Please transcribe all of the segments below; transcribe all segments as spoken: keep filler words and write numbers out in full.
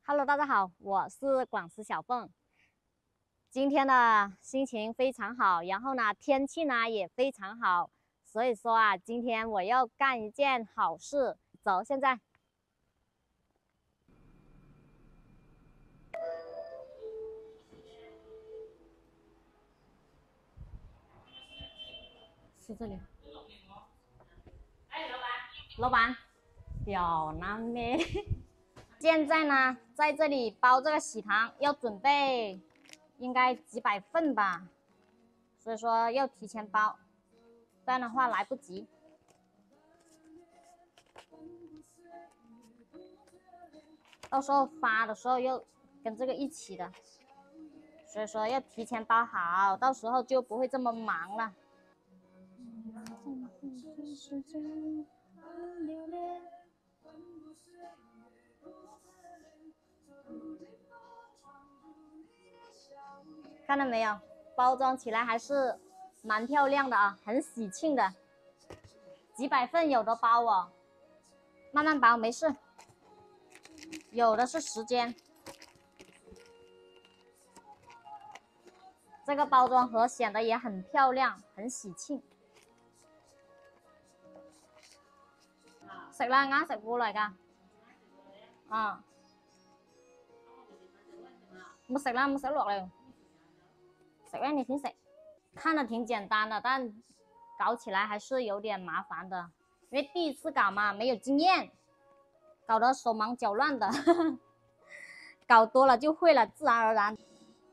Hello，大家好，我是广西小凤。今天的心情非常好，然后呢，天气呢也非常好，所以说啊，今天我要干一件好事。走，现在是这里。老板，屌那咩？现在呢，在这里包这个喜糖，要准备应该几百份吧，所以说要提前包，不然的话来不及。到时候发的时候又跟这个一起的，所以说要提前包好，到时候就不会这么忙了。看到没有，包装起来还是蛮漂亮的啊，很喜庆的，几百份有的包哦，慢慢包没事，有的是时间。这个包裝盒顯得也很漂亮，很喜慶。食啦，啱食過嚟㗎。啊，冇食啦，冇食落嚟。食啦，你先食。看着挺简单的，但搞起来还是有点麻烦的，因为第一次搞嘛，没有经验，搞得手忙脚乱的。搞多了就会了，自然而然。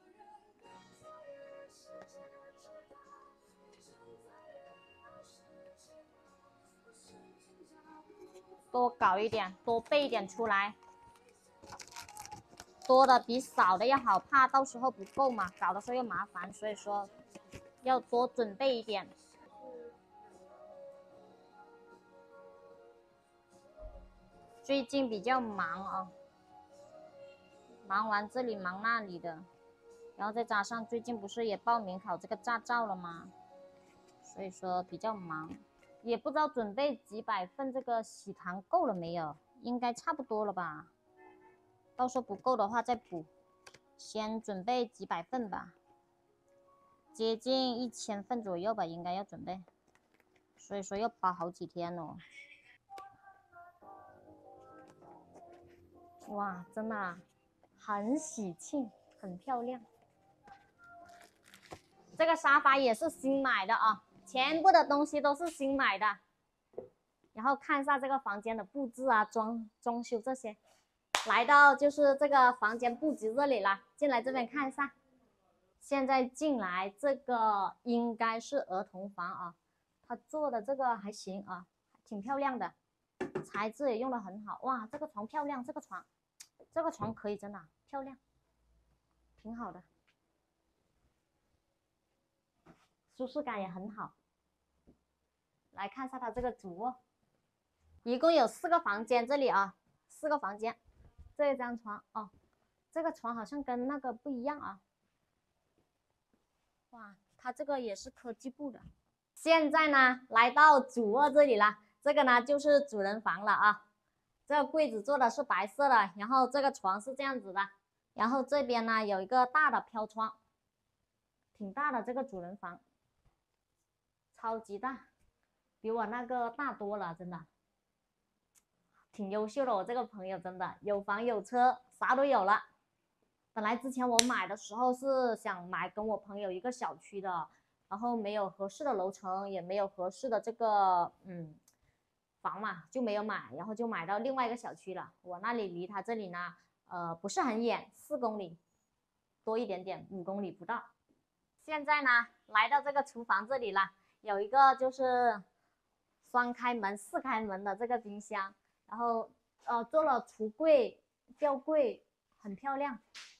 多搞一点，多备一点出来，多的比少的要好，怕到时候不够嘛，搞的时候又麻烦，所以说要多准备一点。最近比较忙啊，忙完这里忙那里的，然后再加上最近不是也报名考这个驾照了吗？所以说比较忙。也不知道准备几百份这个喜糖够了没有，应该差不多了吧，到时候不够的话再补，先准备几百份吧，接近一千份左右吧，应该要准备，所以说要包好几天哦。哇，真的很喜庆，很漂亮。这个沙发也是新买的啊，全部的东西都是新买的。然后看一下这个房间的布置啊，装装修这些。来到就是这个房间布局这里了，进来这边看一下。现在进来这个应该是儿童房啊，它做的这个还行啊，挺漂亮的，材质也用的很好。哇，这个床漂亮，这个床，这个床可以，真的漂亮，挺好的，舒适感也很好。来看一下它这个主卧。一共有四个房间，这里啊，四个房间，这一张床哦，这个床好像跟那个不一样啊。哇，它这个也是科技布的。现在呢，来到主卧这里了，这个呢就是主人房了啊。这个柜子做的是白色的，然后这个床是这样子的，然后这边呢有一个大的飘窗，挺大的这个主人房，超级大，比我那个大多了，真的。挺优秀的，我这个朋友真的有房有车，啥都有了。本来之前我买的时候是想买跟我朋友一个小区的，然后没有合适的楼层，也没有合适的这个嗯房嘛，就没有买，然后就买到另外一个小区了。我那里离他这里呢，呃不是很远，四公里多一点点，五公里不到。现在呢，来到这个厨房这里了，有一个就是双开门、四开门的这个冰箱。然后呃做了橱柜、吊柜，很漂亮。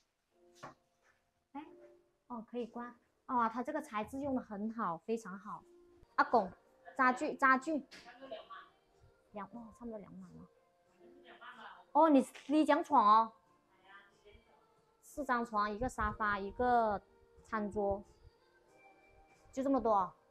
哎，哦可以关啊，它这个材质用的很好，非常好。阿拱，家具家具，两哦差不多两万了。哦，你你张床哦，四张床，一个沙发，一个餐桌，就这么多哦。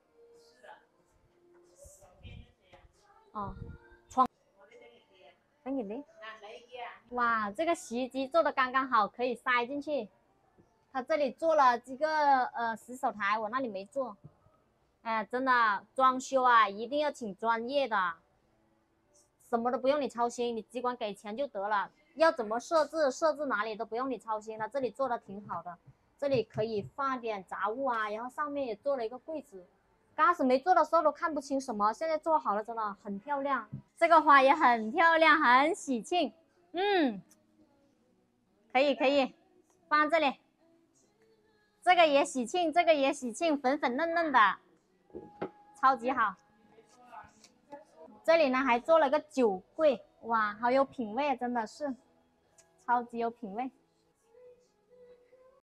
哦，床。等你嘞。 哇，这个洗衣机做的刚刚好，可以塞进去。他这里做了几个呃洗手台，我那里没做。哎，真的装修啊，一定要请专业的，什么都不用你操心，你只管给钱就得了。要怎么设置，设置哪里都不用你操心了。这里做的挺好的，这里可以放点杂物啊，然后上面也做了一个柜子。刚开始没做的时候都看不清什么，现在做好了，真的很漂亮。这个花也很漂亮，很喜庆。嗯，可以可以，放这里。这个也喜庆，这个也喜庆，粉粉嫩嫩的，超级好。这里呢还做了个酒柜，哇，好有品味，真的是超级有品味。